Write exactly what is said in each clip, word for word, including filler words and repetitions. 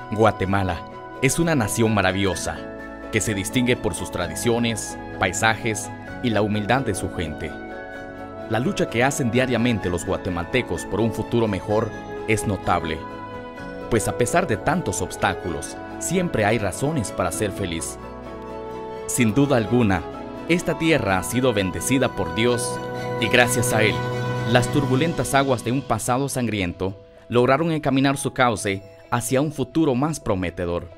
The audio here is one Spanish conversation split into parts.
Guatemala es una nación maravillosa que se distingue por sus tradiciones, paisajes y la humildad de su gente. La lucha que hacen diariamente los guatemaltecos por un futuro mejor es notable, pues a pesar de tantos obstáculos, siempre hay razones para ser feliz. Sin duda alguna, esta tierra ha sido bendecida por Dios y gracias a Él, las turbulentas aguas de un pasado sangriento lograron encaminar su cauce hacia un futuro más prometedor.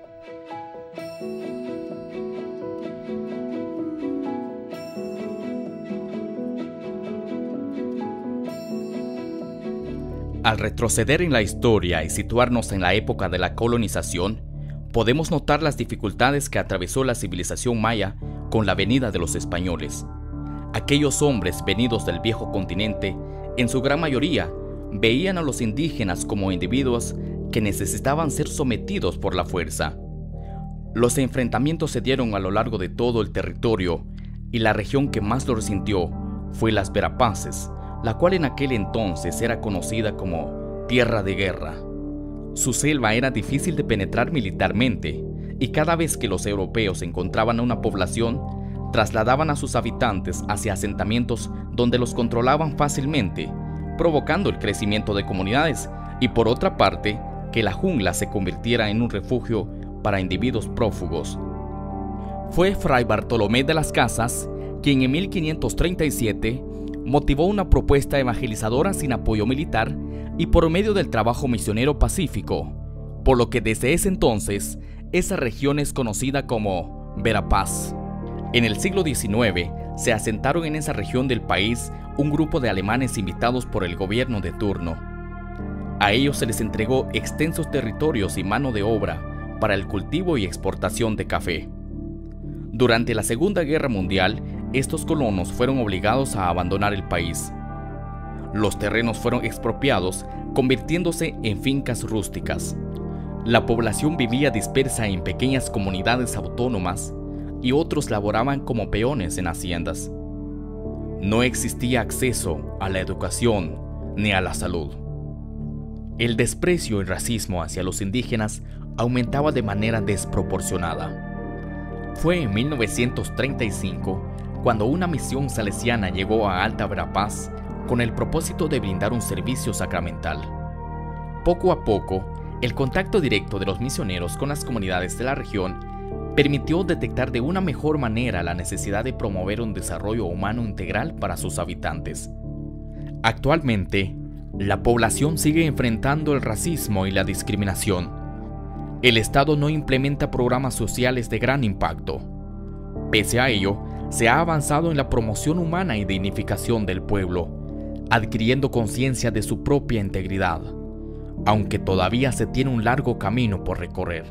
Al retroceder en la historia y situarnos en la época de la colonización, podemos notar las dificultades que atravesó la civilización maya con la venida de los españoles. Aquellos hombres venidos del viejo continente, en su gran mayoría, veían a los indígenas como individuos que necesitaban ser sometidos por la fuerza. Los enfrentamientos se dieron a lo largo de todo el territorio y la región que más lo resintió fue las Verapaces, la cual en aquel entonces era conocida como Tierra de Guerra. Su selva era difícil de penetrar militarmente y cada vez que los europeos encontraban a una población, trasladaban a sus habitantes hacia asentamientos donde los controlaban fácilmente, provocando el crecimiento de comunidades y por otra parte, que la jungla se convirtiera en un refugio para individuos prófugos. Fue Fray Bartolomé de las Casas quien en mil quinientos treinta y siete motivó una propuesta evangelizadora sin apoyo militar y por medio del trabajo misionero pacífico, por lo que desde ese entonces esa región es conocida como Verapaz. En el siglo diecinueve se asentaron en esa región del país un grupo de alemanes invitados por el gobierno de turno. A ellos se les entregó extensos territorios y mano de obra para el cultivo y exportación de café. Durante la Segunda Guerra Mundial, estos colonos fueron obligados a abandonar el país. Los terrenos fueron expropiados, convirtiéndose en fincas rústicas. La población vivía dispersa en pequeñas comunidades autónomas y otros laboraban como peones en haciendas. No existía acceso a la educación ni a la salud. El desprecio y racismo hacia los indígenas aumentaba de manera desproporcionada. Fue en mil novecientos treinta y cinco cuando una misión salesiana llegó a Alta Verapaz con el propósito de brindar un servicio sacramental. Poco a poco, el contacto directo de los misioneros con las comunidades de la región permitió detectar de una mejor manera la necesidad de promover un desarrollo humano integral para sus habitantes. Actualmente, la población sigue enfrentando el racismo y la discriminación. El Estado no implementa programas sociales de gran impacto. Pese a ello, se ha avanzado en la promoción humana y dignificación del pueblo, adquiriendo conciencia de su propia integridad, aunque todavía se tiene un largo camino por recorrer.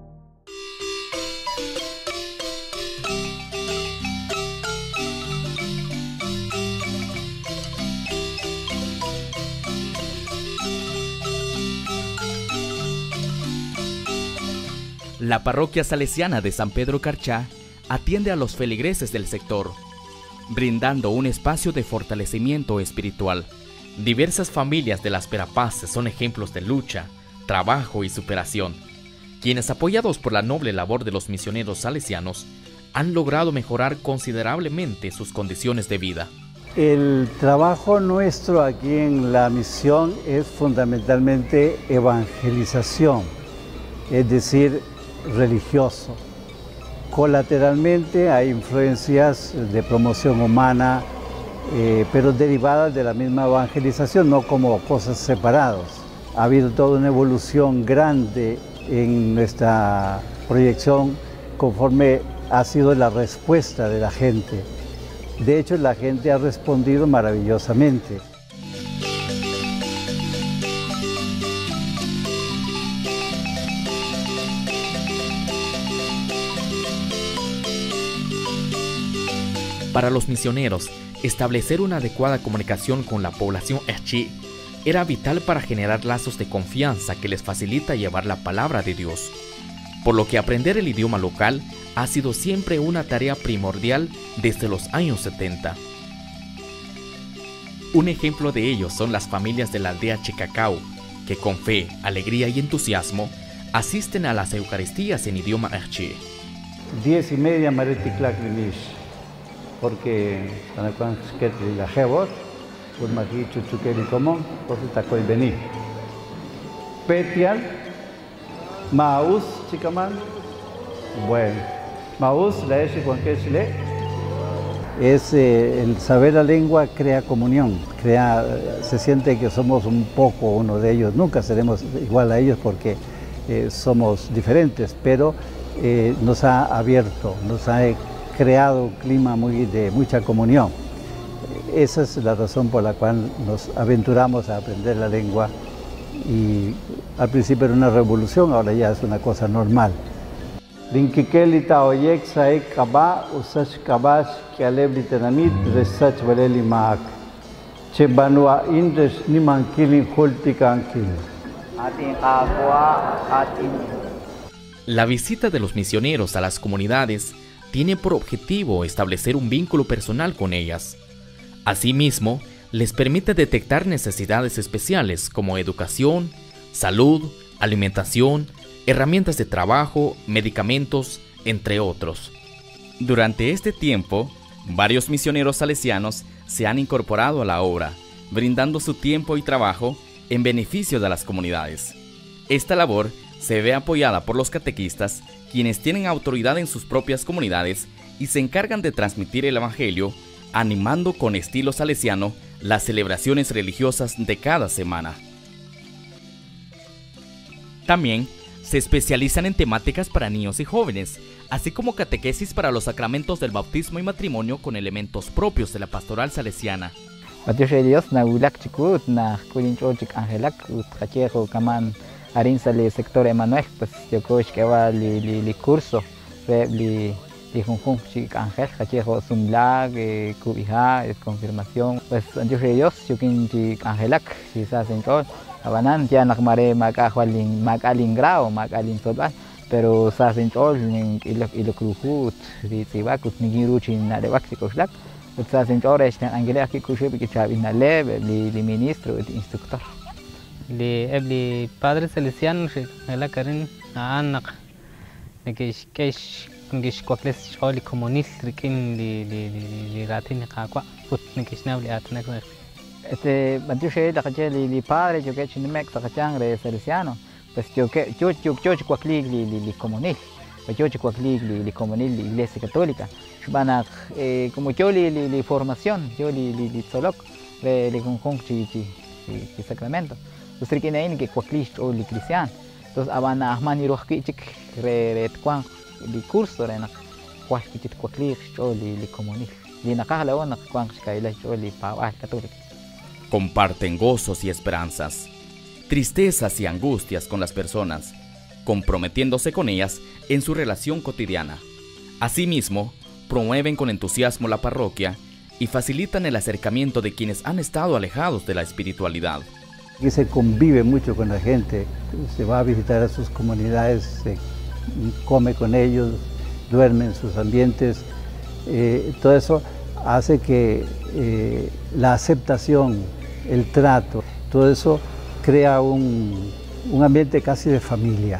La parroquia salesiana de San Pedro Carchá atiende a los feligreses del sector, brindando un espacio de fortalecimiento espiritual. Diversas familias de las Verapaces son ejemplos de lucha, trabajo y superación, quienes apoyados por la noble labor de los misioneros salesianos, han logrado mejorar considerablemente sus condiciones de vida. El trabajo nuestro aquí en la misión es fundamentalmente evangelización, es decir, religioso. Colateralmente hay influencias de promoción humana, eh, pero derivadas de la misma evangelización, no como cosas separadas. Ha habido toda una evolución grande en nuestra proyección conforme ha sido la respuesta de la gente. De hecho, la gente ha respondido maravillosamente. Para los misioneros, establecer una adecuada comunicación con la población Echí era vital para generar lazos de confianza que les facilita llevar la palabra de Dios, por lo que aprender el idioma local ha sido siempre una tarea primordial desde los años setenta. Un ejemplo de ello son las familias de la aldea Chicacao, que con fe, alegría y entusiasmo asisten a las Eucaristías en idioma Archi. Diez y media Mareticlac Limish, porque Sanacuan Sketri la Jebot, por Maki Chuchuqueri Común, por Tacoy Bení. Petial, Maús, Chicaman, bueno, Maús, la Eche Juanquechle, es eh, el saber la lengua crea comunión, crea, se siente que somos un poco uno de ellos, nunca seremos igual a ellos porque eh, somos diferentes, pero eh, nos ha abierto, nos ha creado un clima muy, de mucha comunión. Esa es la razón por la cual nos aventuramos a aprender la lengua y al principio era una revolución, ahora ya es una cosa normal. Linkikeli oyek saek kaba usach kabash kialeb litanamit resach valeli maak. Che banua indres nimankilin holtikankil. La visita de los misioneros a las comunidades tiene por objetivo establecer un vínculo personal con ellas. Asimismo, les permite detectar necesidades especiales como educación, salud, alimentación, herramientas de trabajo, medicamentos, entre otros. Durante este tiempo, varios misioneros salesianos se han incorporado a la obra, brindando su tiempo y trabajo en beneficio de las comunidades. Esta labor se ve apoyada por los catequistas, quienes tienen autoridad en sus propias comunidades y se encargan de transmitir el Evangelio, animando con estilo salesiano las celebraciones religiosas de cada semana. También se especializan en temáticas para niños y jóvenes, así como catequesis para los sacramentos del bautismo y matrimonio con elementos propios de la pastoral salesiana. Sector Emanuel, pues yo creo que va el curso, li junjun chic ángel, cachejo sumlag, cubija, confirmación, pues yo creo Dios, yo quiero chic angelac, si se hacen todo. Abanan ya nak mare makahualin makalin grao makalin sobal pero sa sentol ning ilok ilok ruhut di tibakut nigiruchi na de waxikoslak sa sentol es angele aki kushe bi chabi na le li li ministro di instructor li ebli padre salesiano la karin anak nekish kesh ngish kwakles sholi comunist rikin li li li ratin qaqwa put nekish nabli atnak. Este, mantuche la calle li padre yo que chinemek sa cachangre salesiano, pues yo que yo yo yo cuaclig li li li comunil, pues yo cuaclig li li comunil li iglesia católica, van eh, como yo li li li formación, yo li li li solok, le li con chi chi chi sacramento, pues riquena en que cuaclig o li cristiano, entonces abana ahmani rohki chik re re kwang li curso re na cuaclig cuaclig o li li comunil, li nakala o na kwang kaila o li pa católica. Comparten gozos y esperanzas, tristezas y angustias con las personas, comprometiéndose con ellas en su relación cotidiana. Asimismo, promueven con entusiasmo la parroquia y facilitan el acercamiento de quienes han estado alejados de la espiritualidad. Aquí se convive mucho con la gente, se va a visitar a sus comunidades, se come con ellos, duerme en sus ambientes, eh, todo eso hace que eh, la aceptación, el trato, todo eso crea un, un ambiente casi de familia.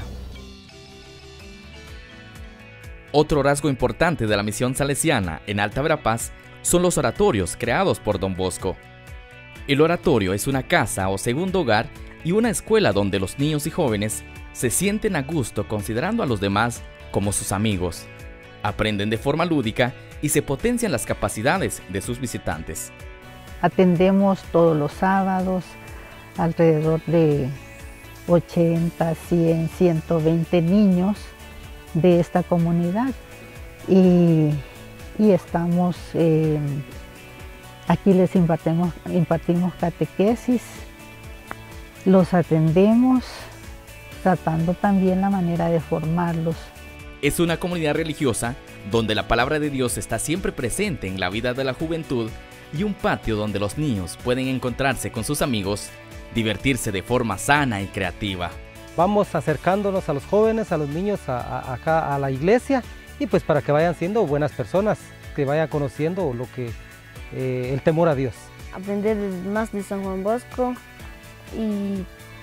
Otro rasgo importante de la misión salesiana en Alta Verapaz son los oratorios creados por Don Bosco. El oratorio es una casa o segundo hogar y una escuela donde los niños y jóvenes se sienten a gusto considerando a los demás como sus amigos, aprenden de forma lúdica y se potencian las capacidades de sus visitantes. Atendemos todos los sábados alrededor de ochenta, cien, ciento veinte niños de esta comunidad y, y estamos, eh, aquí les impartimos, impartimos catequesis, los atendemos tratando también la manera de formarlos. Es una comunidad religiosa donde la palabra de Dios está siempre presente en la vida de la juventud y un patio donde los niños pueden encontrarse con sus amigos, divertirse de forma sana y creativa. Vamos acercándonos a los jóvenes, a los niños a, a, acá a la iglesia y pues para que vayan siendo buenas personas, que vayan conociendo lo que eh, el temor a Dios. Aprender más de San Juan Bosco y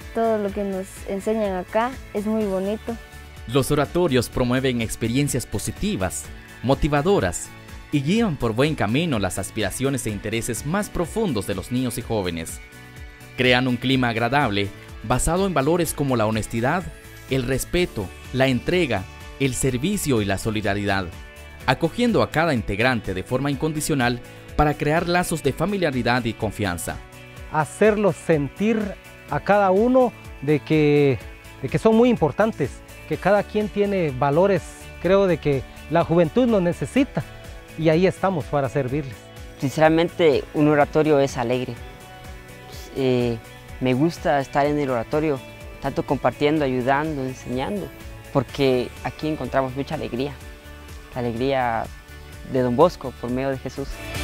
todo lo que nos enseñan acá es muy bonito. Los oratorios promueven experiencias positivas, motivadoras y guían por buen camino las aspiraciones e intereses más profundos de los niños y jóvenes. Crean un clima agradable basado en valores como la honestidad, el respeto, la entrega, el servicio y la solidaridad, acogiendo a cada integrante de forma incondicional para crear lazos de familiaridad y confianza. Hacerlos sentir a cada uno de que, de que son muy importantes, que cada quien tiene valores. Creo de que la juventud nos necesita y ahí estamos para servirles. Sinceramente, un oratorio es alegre. Eh, me gusta estar en el oratorio, tanto compartiendo, ayudando, enseñando, porque aquí encontramos mucha alegría, la alegría de Don Bosco por medio de Jesús.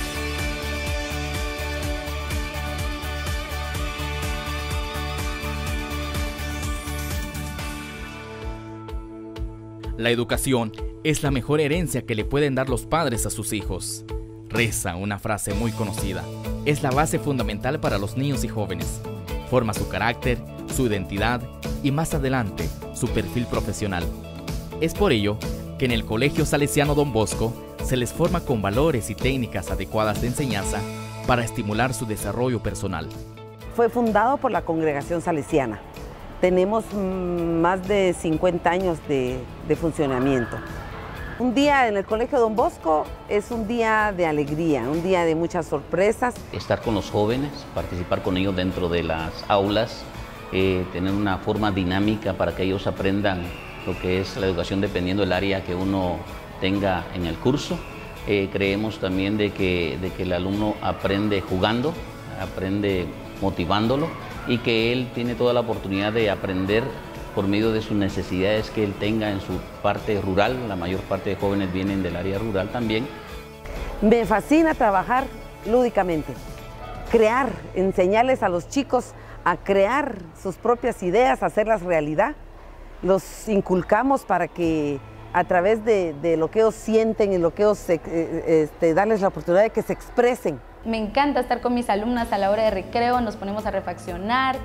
La educación es la mejor herencia que le pueden dar los padres a sus hijos. Reza una frase muy conocida. Es la base fundamental para los niños y jóvenes. Forma su carácter, su identidad y más adelante su perfil profesional. Es por ello que en el Colegio Salesiano Don Bosco se les forma con valores y técnicas adecuadas de enseñanza para estimular su desarrollo personal. Fue fundado por la Congregación Salesiana. Tenemos más de cincuenta años de, de funcionamiento. Un día en el Colegio Don Bosco es un día de alegría, un día de muchas sorpresas. Estar con los jóvenes, participar con ellos dentro de las aulas, eh, tener una forma dinámica para que ellos aprendan lo que es la educación dependiendo del área que uno tenga en el curso. Eh, creemos también de que, de que el alumno aprende jugando, aprende motivándolo y que él tiene toda la oportunidad de aprender por medio de sus necesidades que él tenga en su parte rural. La mayor parte de jóvenes vienen del área rural también. Me fascina trabajar lúdicamente, crear, enseñarles a los chicos a crear sus propias ideas, hacerlas realidad. Los inculcamos para que a través de, de lo que ellos sienten y lo que ellos, eh, este, darles la oportunidad de que se expresen. Me encanta estar con mis alumnas a la hora de recreo, nos ponemos a refaccionar.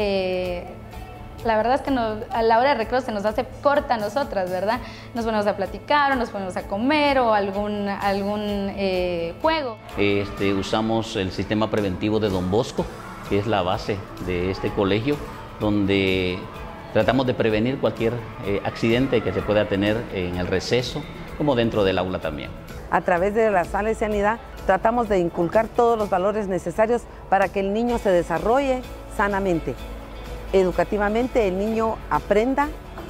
Eh, la verdad es que nos, a la hora de recreo se nos hace corta a nosotras, ¿verdad? Nos ponemos a platicar o nos ponemos a comer o algún, algún eh, juego. Este, usamos el sistema preventivo de Don Bosco, que es la base de este colegio, donde tratamos de prevenir cualquier eh, accidente que se pueda tener en el receso, como dentro del aula también. A través de la salesianidad tratamos de inculcar todos los valores necesarios para que el niño se desarrolle sanamente. Educativamente el niño aprenda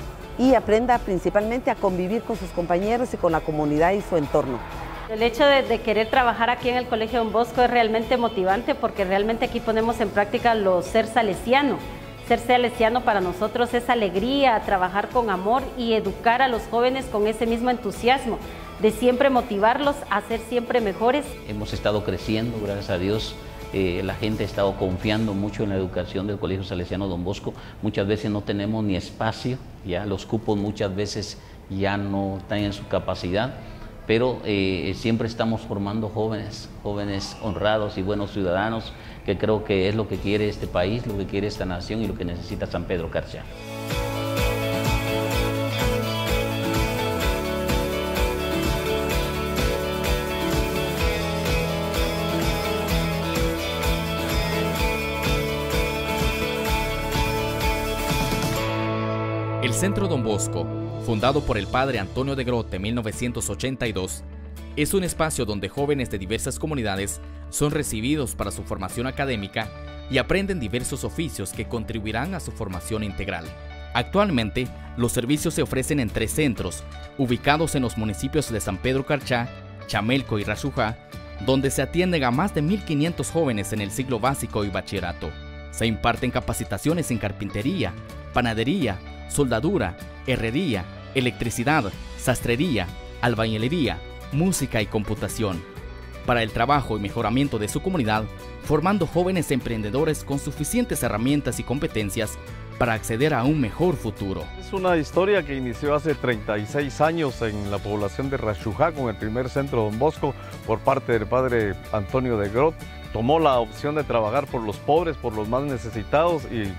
y aprenda principalmente a convivir con sus compañeros y con la comunidad y su entorno. El hecho de, de querer trabajar aquí en el Colegio Don Bosco es realmente motivante porque realmente aquí ponemos en práctica lo ser salesiano. Ser salesiano para nosotros es alegría, trabajar con amor y educar a los jóvenes con ese mismo entusiasmo, de siempre motivarlos a ser siempre mejores. Hemos estado creciendo, gracias a Dios. Eh, la gente ha estado confiando mucho en la educación del Colegio Salesiano Don Bosco. Muchas veces no tenemos ni espacio, ya los cupos muchas veces ya no están en su capacidad, pero eh, siempre estamos formando jóvenes, jóvenes honrados y buenos ciudadanos, que creo que es lo que quiere este país, lo que quiere esta nación y lo que necesita San Pedro Carchá. El Centro Don Bosco, fundado por el padre Antonio de Grote en mil novecientos ochenta y dos, es un espacio donde jóvenes de diversas comunidades son recibidos para su formación académica y aprenden diversos oficios que contribuirán a su formación integral. Actualmente, los servicios se ofrecen en tres centros, ubicados en los municipios de San Pedro Carchá, Chamelco y Rayujá, donde se atienden a más de mil quinientos jóvenes en el ciclo básico y bachillerato. Se imparten capacitaciones en carpintería, panadería, soldadura, herrería, electricidad, sastrería, albañilería, música y computación, para el trabajo y mejoramiento de su comunidad, formando jóvenes emprendedores con suficientes herramientas y competencias para acceder a un mejor futuro. Es una historia que inició hace treinta y seis años en la población de Rayujá con el primer centro Don Bosco por parte del padre Antonio de Grote. Tomó la opción de trabajar por los pobres, por los más necesitados y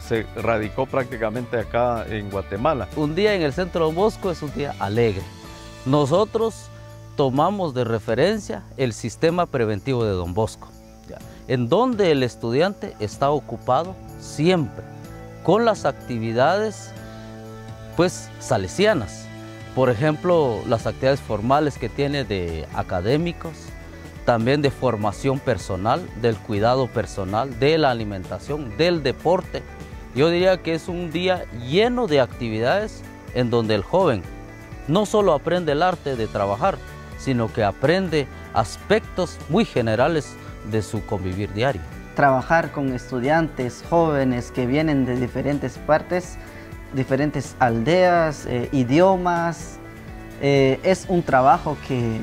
se radicó prácticamente acá en Guatemala. Un día en el Centro Don Bosco es un día alegre. Nosotros tomamos de referencia el sistema preventivo de Don Bosco, ¿ya? En donde el estudiante está ocupado siempre con las actividades pues salesianas. Por ejemplo, las actividades formales que tiene de académicos, también de formación personal, del cuidado personal, de la alimentación, del deporte. Yo diría que es un día lleno de actividades en donde el joven no solo aprende el arte de trabajar, sino que aprende aspectos muy generales de su convivir diario. Trabajar con estudiantes jóvenes que vienen de diferentes partes, diferentes aldeas, eh, idiomas, eh, es un trabajo que,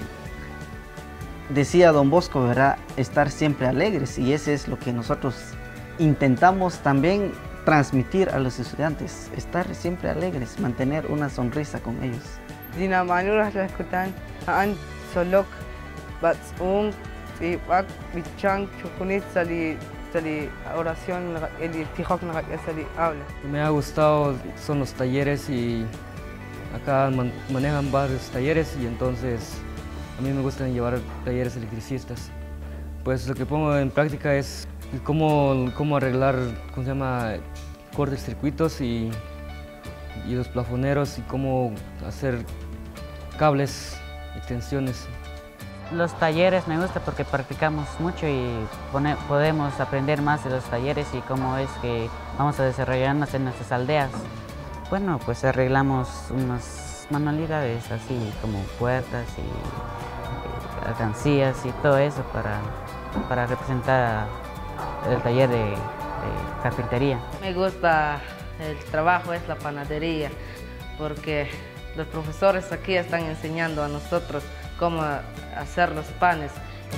decía Don Bosco, ¿verdad?, estar siempre alegres, y ese es lo que nosotros intentamos también transmitir a los estudiantes, estar siempre alegres, mantener una sonrisa con ellos. Dina manurah laskutan aan solok batsung tibak bichang chukunit sali sali oración el tijok na sali habla. Me ha gustado son los talleres, y acá man, manejan varios talleres, y entonces a mí me gustan llevar talleres electricistas. Pues lo que pongo en práctica es cómo, cómo arreglar, ¿cómo se llama?, cortocircuitos y, y los plafoneros, y cómo hacer cables y tensiones. Los talleres me gusta porque practicamos mucho y pone, podemos aprender más de los talleres y cómo es que vamos a desarrollarnos en nuestras aldeas. Bueno, pues arreglamos unas manualidades así como puertas y, y alcancías y todo eso para, para representar el taller de, de carpintería. Me gusta el trabajo, es la panadería, porque los profesores aquí están enseñando a nosotros cómo hacer los panes.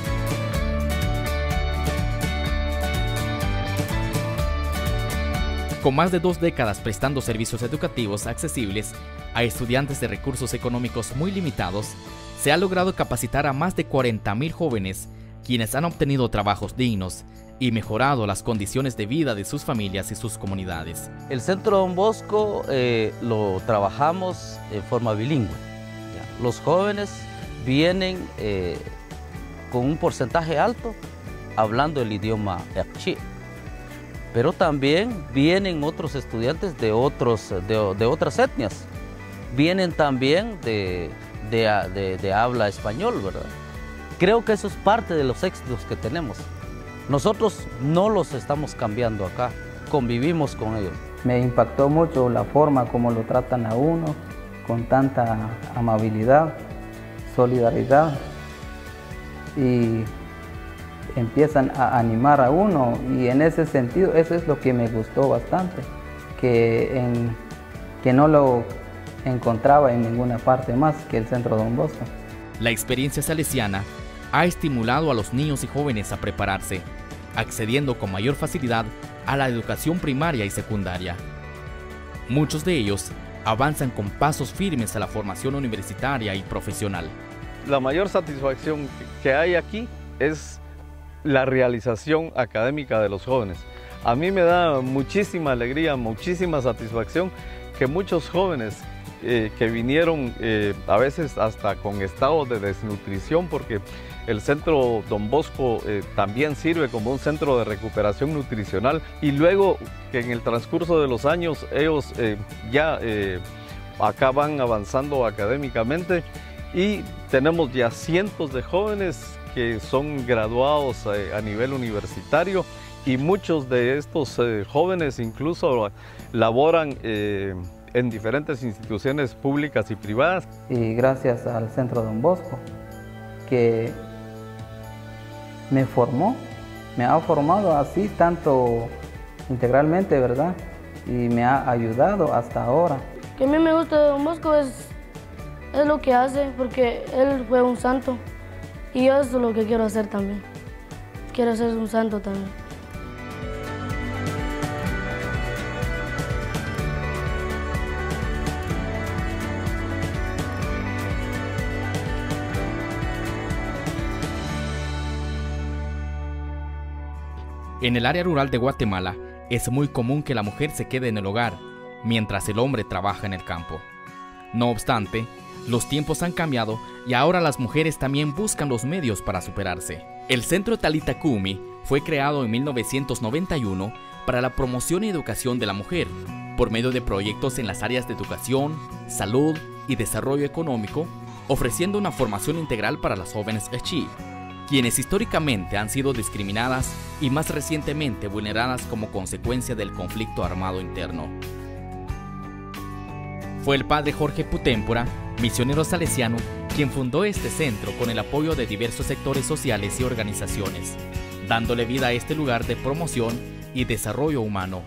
Con más de dos décadas prestando servicios educativos accesibles a estudiantes de recursos económicos muy limitados, se ha logrado capacitar a más de cuarenta mil jóvenes, quienes han obtenido trabajos dignos y mejorado las condiciones de vida de sus familias y sus comunidades. El Centro Don Bosco eh, lo trabajamos en forma bilingüe. Los jóvenes vienen eh, con un porcentaje alto hablando el idioma Yakchi, pero también vienen otros estudiantes de, otros, de, de otras etnias, vienen también de, de, de, de habla español, ¿verdad? Creo que eso es parte de los éxitos que tenemos. Nosotros no los estamos cambiando acá, convivimos con ellos. Me impactó mucho la forma como lo tratan a uno, con tanta amabilidad, solidaridad, y empiezan a animar a uno, y en ese sentido eso es lo que me gustó bastante, que, en, que no lo encontraba en ninguna parte más que el Centro Don Bosco. La experiencia salesiana ha estimulado a los niños y jóvenes a prepararse, accediendo con mayor facilidad a la educación primaria y secundaria. Muchos de ellos avanzan con pasos firmes a la formación universitaria y profesional. La mayor satisfacción que hay aquí es la realización académica de los jóvenes. A mí me da muchísima alegría, muchísima satisfacción que muchos jóvenes eh, que vinieron eh, a veces hasta con estados de desnutrición, porque el Centro Don Bosco eh, también sirve como un centro de recuperación nutricional, y luego que en el transcurso de los años ellos eh, ya eh, acá van avanzando académicamente, y tenemos ya cientos de jóvenes que son graduados eh, a nivel universitario, y muchos de estos eh, jóvenes incluso laboran eh, en diferentes instituciones públicas y privadas. Y gracias al Centro Don Bosco, que me formó, me ha formado así tanto integralmente, ¿verdad? Y me ha ayudado hasta ahora. Que a mí me gusta de Don Bosco es, es lo que hace, porque él fue un santo, y yo eso es lo que quiero hacer también. Quiero ser un santo también. En el área rural de Guatemala es muy común que la mujer se quede en el hogar, mientras el hombre trabaja en el campo. No obstante, los tiempos han cambiado y ahora las mujeres también buscan los medios para superarse. El Centro Talitha Kumi fue creado en mil novecientos noventa y uno para la promoción y educación de la mujer, por medio de proyectos en las áreas de educación, salud y desarrollo económico, ofreciendo una formación integral para las jóvenes Echi, quienes históricamente han sido discriminadas y más recientemente vulneradas como consecuencia del conflicto armado interno. Fue el padre Jorge Putémpora, misionero salesiano, quien fundó este centro con el apoyo de diversos sectores sociales y organizaciones, dándole vida a este lugar de promoción y desarrollo humano.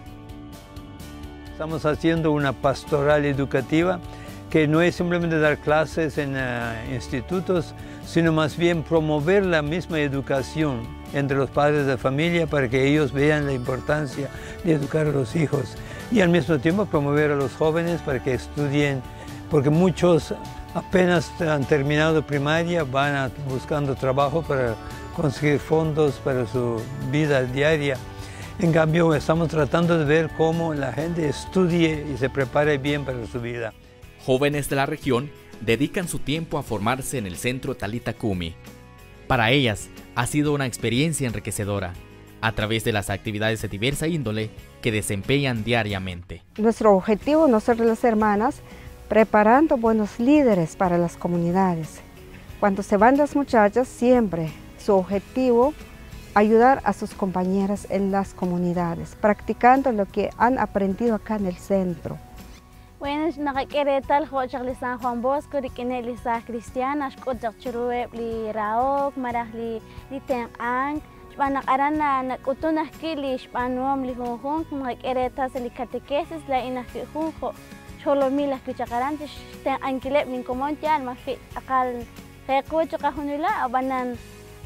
Estamos haciendo una pastoral educativa que no es simplemente dar clases en uh, institutos, sino más bien promover la misma educación entre los padres de familia para que ellos vean la importancia de educar a los hijos y al mismo tiempo promover a los jóvenes para que estudien, porque muchos apenas han terminado primaria, van a, buscando trabajo para conseguir fondos para su vida diaria. En cambio, estamos tratando de ver cómo la gente estudie y se prepare bien para su vida. Jóvenes de la región dedican su tiempo a formarse en el Centro Talitha Kumi. Para ellas ha sido una experiencia enriquecedora, a través de las actividades de diversa índole que desempeñan diariamente. Nuestro objetivo, nosotros las hermanas, preparando buenos líderes para las comunidades. Cuando se van las muchachas, siempre su objetivo, ayudar a sus compañeras en las comunidades, practicando lo que han aprendido acá en el centro. Bueno, nakakere tal hochak li San Juan Bosco, li kene li sa Cristiana, shkochak churueb li Raok, marah li li Teng'ang, shbanak arana nakutunah ki li shbanuam li hunhun, nakakere tal sa li catequesis la inah ki hunho, sholomilah ki chakaran, Teng'ang kilep min komontian, mafit akal keko chakahunula, abanan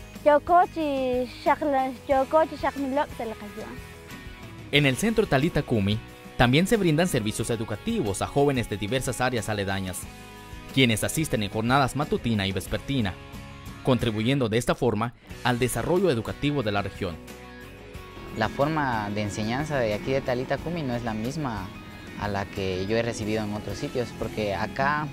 chokochi shakla chokochi shakmilok se la kajuan. En el Centro Talitha Kumi también se brindan servicios educativos a jóvenes de diversas áreas aledañas, quienes asisten en jornadas matutina y vespertina, contribuyendo de esta forma al desarrollo educativo de la región. La forma de enseñanza de aquí de Talitha Kumi no es la misma a la que yo he recibido en otros sitios, porque acá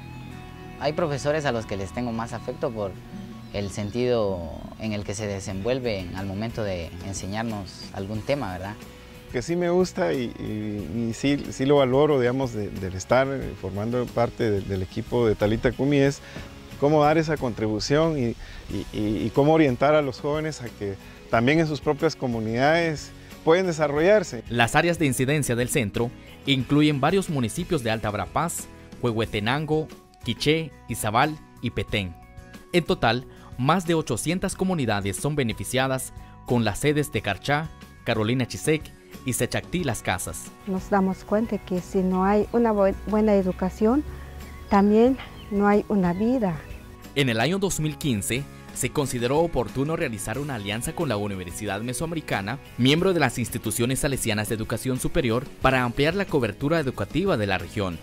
hay profesores a los que les tengo más afecto por el sentido en el que se desenvuelven al momento de enseñarnos algún tema, ¿verdad? Que sí me gusta y, y, y sí, sí lo valoro, digamos, de, del estar formando parte de, del equipo de Talitha Kumi, es cómo dar esa contribución y, y, y cómo orientar a los jóvenes a que también en sus propias comunidades pueden desarrollarse. Las áreas de incidencia del centro incluyen varios municipios de Alta Verapaz, Huehuetenango, Quiché, Izabal y Petén. En total, más de ochocientas comunidades son beneficiadas con las sedes de Carchá, Carolina Chisec y Sechactí Las Casas. Nos damos cuenta que si no hay una bu buena educación, también no hay una vida. En el año dos mil quince, se consideró oportuno realizar una alianza con la Universidad Mesoamericana, miembro de las instituciones salesianas de educación superior, para ampliar la cobertura educativa de la región.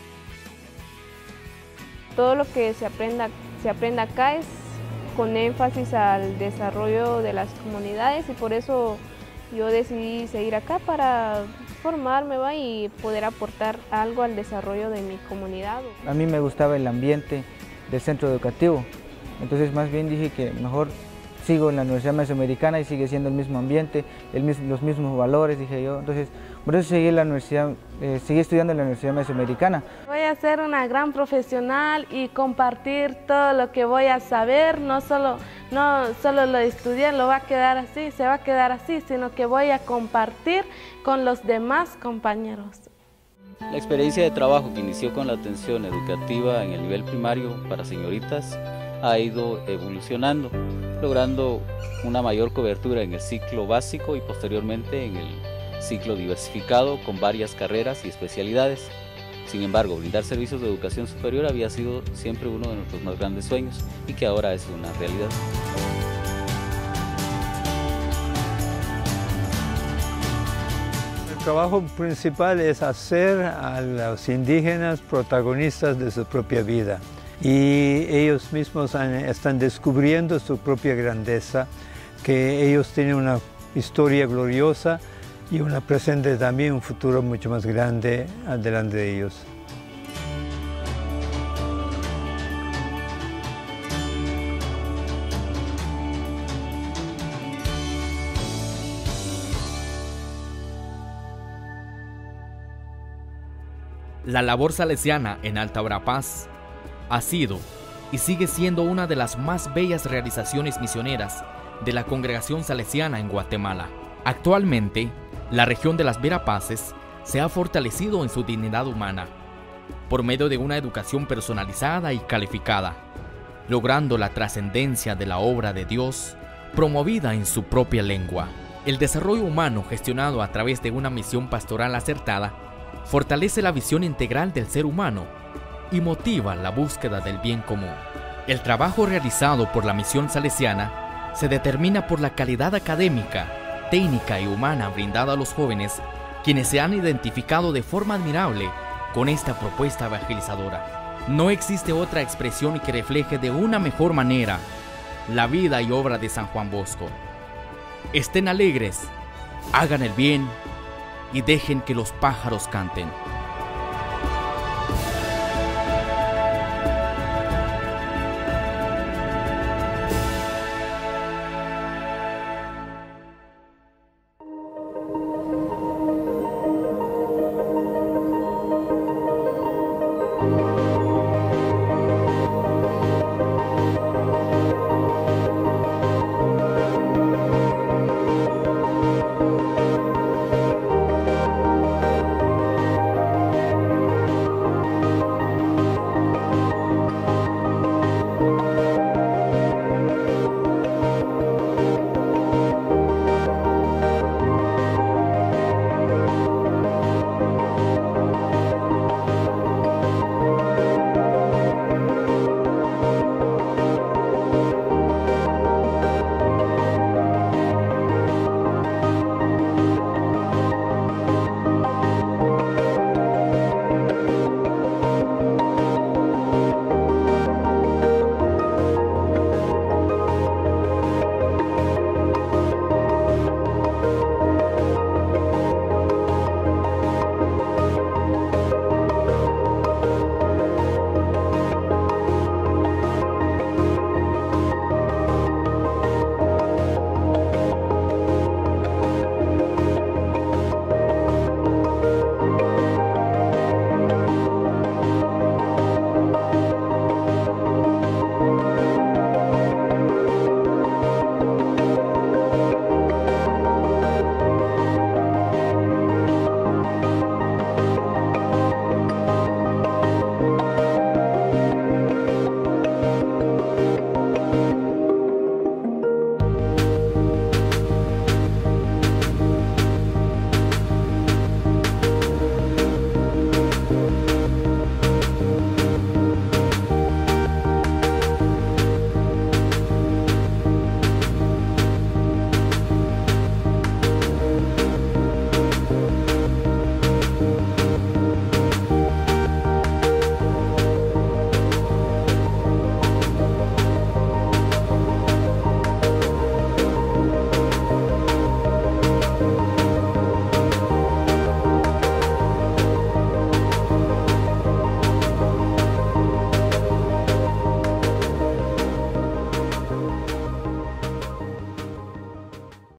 Todo lo que se aprenda, se aprenda acá es con énfasis al desarrollo de las comunidades y por eso yo decidí seguir acá para formarme, ¿va? Y poder aportar algo al desarrollo de mi comunidad. A mí me gustaba el ambiente del centro educativo, entonces más bien dije que mejor sigo en la Universidad Mesoamericana y sigue siendo el mismo ambiente, el mismo, los mismos valores, dije yo. Entonces, por eso seguí, en la universidad, eh, seguí estudiando en la Universidad Mesoamericana. Voy a ser una gran profesional y compartir todo lo que voy a saber, no solo, no solo lo estudié, lo va a quedar así, se va a quedar así, sino que voy a compartir con los demás compañeros. La experiencia de trabajo que inició con la atención educativa en el nivel primario para señoritas ha ido evolucionando, logrando una mayor cobertura en el ciclo básico y posteriormente en el ciclo diversificado con varias carreras y especialidades. Sin embargo, brindar servicios de educación superior había sido siempre uno de nuestros más grandes sueños y que ahora es una realidad. El trabajo principal es hacer a los indígenas protagonistas de su propia vida. Y ellos mismos han, están descubriendo su propia grandeza, que ellos tienen una historia gloriosa y un presente también, un futuro mucho más grande delante de ellos. La labor salesiana en Alta Verapaz ha sido y sigue siendo una de las más bellas realizaciones misioneras de la congregación salesiana en Guatemala. Actualmente, la región de las Verapaces se ha fortalecido en su dignidad humana por medio de una educación personalizada y calificada, logrando la trascendencia de la obra de Dios promovida en su propia lengua. El desarrollo humano gestionado a través de una misión pastoral acertada fortalece la visión integral del ser humano y motiva la búsqueda del bien común. El trabajo realizado por la misión salesiana se determina por la calidad académica, técnica y humana brindada a los jóvenes, quienes se han identificado de forma admirable con esta propuesta evangelizadora. No existe otra expresión que refleje de una mejor manera la vida y obra de San Juan Bosco. Estén alegres, hagan el bien y dejen que los pájaros canten.